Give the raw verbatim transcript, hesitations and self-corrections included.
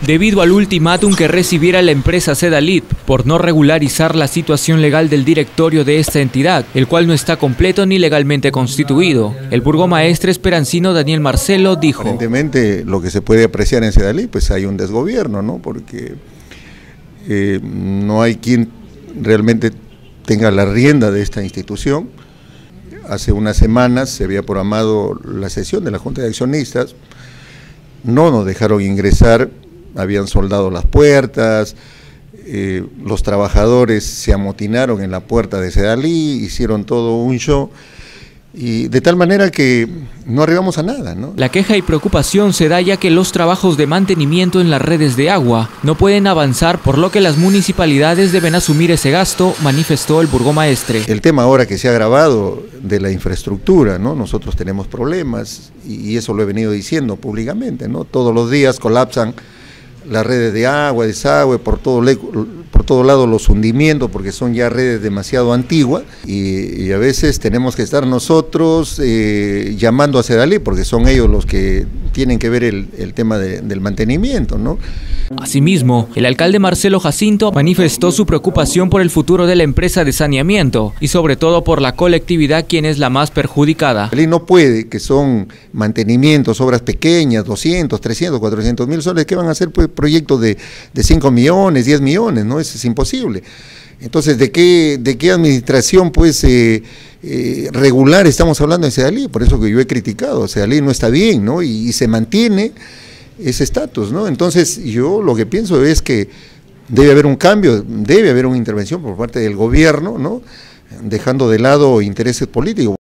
debido al ultimátum que recibiera la empresa Sedalip por no regularizar la situación legal del directorio de esta entidad, el cual no está completo ni legalmente constituido. El burgomaestre esperancino Daniel Marcelo dijo: aparentemente lo que se puede apreciar en Sedalip, pues hay un desgobierno, ¿no? Porque eh, no hay quien realmente tenga la rienda de esta institución. Hace unas semanas se había programado la sesión de la Junta de Accionistas, no nos dejaron ingresar, habían soldado las puertas, eh, los trabajadores se amotinaron en la puerta de Sedalip, hicieron todo un show, y de tal manera que no arribamos a nada, ¿no? La queja y preocupación se da ya que los trabajos de mantenimiento en las redes de agua no pueden avanzar, por lo que las municipalidades deben asumir ese gasto, manifestó el burgomaestre. El tema ahora que se ha agravado de la infraestructura, ¿no? Nosotros tenemos problemas y eso lo he venido diciendo públicamente, ¿no? Todos los días colapsan las redes de agua, desagüe, por todo, por todo lado los hundimientos, porque son ya redes demasiado antiguas, y, y a veces tenemos que estar nosotros eh, llamando a Sedalip, porque son ellos los que tienen que ver el, el tema de, del mantenimiento, ¿no? Asimismo, el alcalde Marcelo Jacinto manifestó su preocupación por el futuro de la empresa de saneamiento y sobre todo por la colectividad, quien es la más perjudicada. Sedalip no puede, que son mantenimientos, obras pequeñas, doscientos, trescientos, cuatrocientos mil soles, que van a hacer pues, proyectos de, de cinco millones, diez millones, ¿no? Eso es imposible. Entonces, ¿de qué, de qué administración pues eh, eh, regular estamos hablando en Sedalip? Por eso que yo he criticado, Sedalip no está bien, ¿no? Y, y se mantiene ese estatus, ¿no? Entonces, yo lo que pienso es que debe haber un cambio, debe haber una intervención por parte del gobierno, ¿no? Dejando de lado intereses políticos.